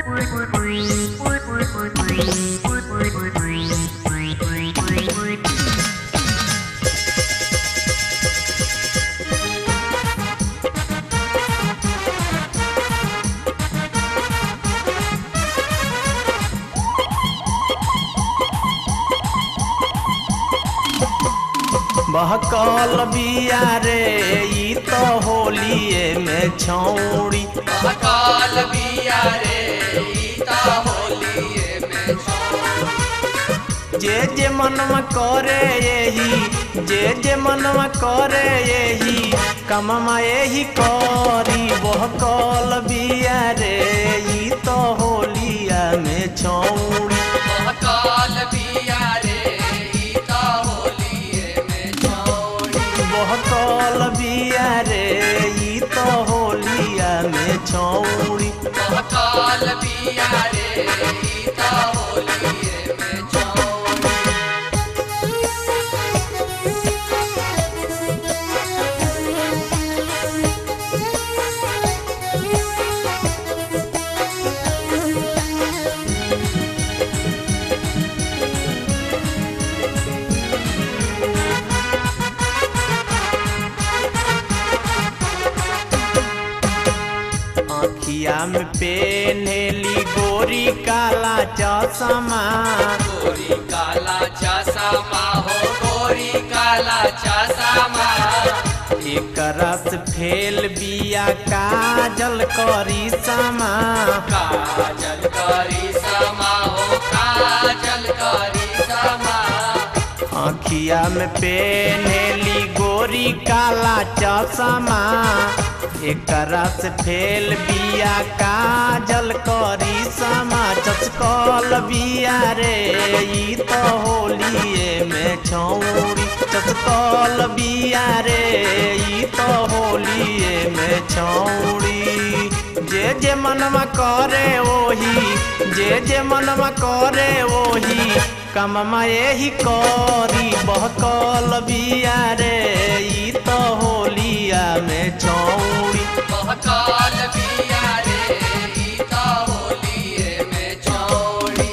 बहकल बिया रे ई तो होलिए में छौड़ी। बहकल बिया रे ई तो होलिए में छौड़ी। जे मनवा करे यही, जे मनवा करे यही, कममा यही करी। बहकल बिया रे ई तो होलिया में छौड़ी। बहकल बिया रे ई तो होलिए में छौड़ी। बहकल बिया रे ई तो होलिया में छौड़ी। बहकल बिया रे ई तो होलिए में छौड़ी। आँखिया में पेन्हेली गोरी काला चश्मा। गोरी काला चश्मा हो गोरी काला चश्मा। एक रस फेल बिया काजल करी समा। काजल करी समा हो काजल करी समा। आँखिया में पेन्हेली गोरी काला चश्मा। एक रस फेल बिया काजल करी समा। चचकल बिया रे ई तो होलिए में छौड़ी। चचकल बिया रे ई तो होलिए में छौड़ी। जे मनवा करे ओही, जे मनवा करे ओही, कममा यही करी। बहकल बिया रे ई तो होलिया में छौड़ी। बहकल बिया रे ई तो होलिए में छौड़ी।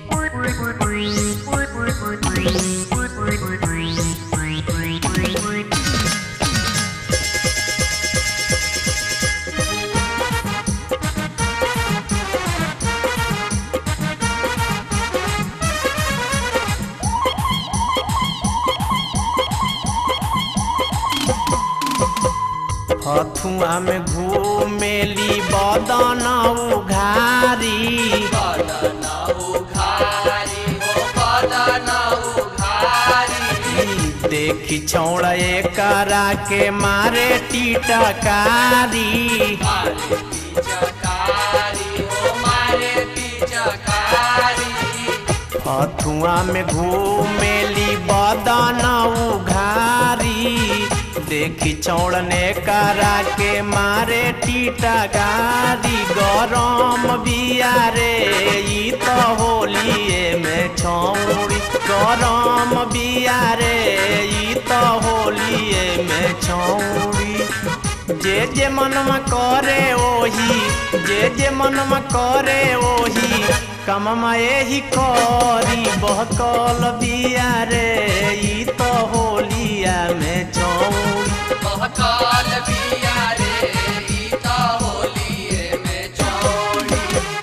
हथुआ में घूमेली बदन उघारी। बदन उघारी हो बदन उघारी। देखी छौड़ा एकरा के मारे टीटकारी। मारे पिचकारी हो मारे पिचकारी। हथुआ में घूमेली बदन उघारी। देखी छौड़ने करा के मारे टीटकारी। गरम बिया रे ई तो होलिए में छौड़ी। गरम बिया रे ई तो होलिए में छौड़ी। जे मनवा करे ओही, जे मनवा करे ओही, कममा यही करी। बहकल बिया रे ई तो होलिया में छौड़ी। बहकल बिया रे ई तो होलिए में छौड़ी।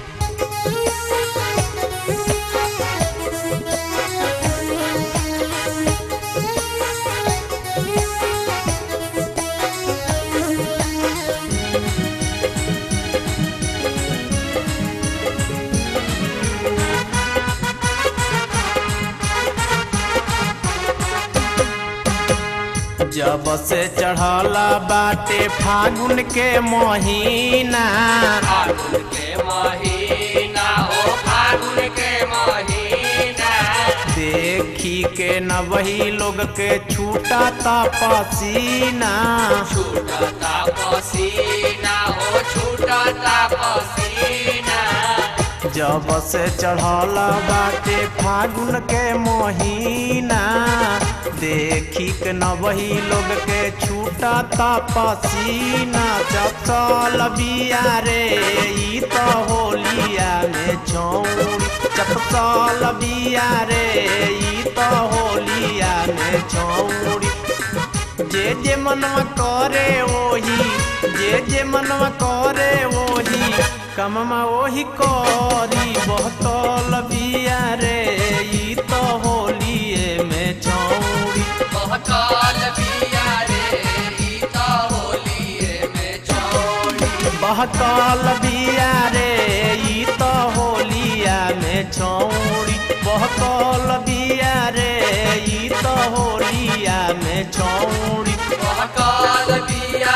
जब से चढ़ला बाटे फागुन के महीना। फागुन के महीना हो फागुन के महीना। देखी के न वही लोग के छूटा पसीना। छूटता पसीना हो छूटता पसीना। जब से चढ़ला बाटे फागुन के महीना। देखी के न वही लोग के छूटा पसीना। चचल बिया रे ई तो होलिया छौड़ी चपसल बिया रे ई तो होलिया में छौड़ी जे मनवा करे वही जे मनवा करे वही कममा वही करी बहकल बिया रे ई तो होलिए में छौड़ी बहकाल बिया रे ई तो होलिए में छौड़ी बहकल बिया रे ई तो होलिया में छौड़ी बहकल बिया रे ई तो होलिया में छौड़ी बहकाल बिया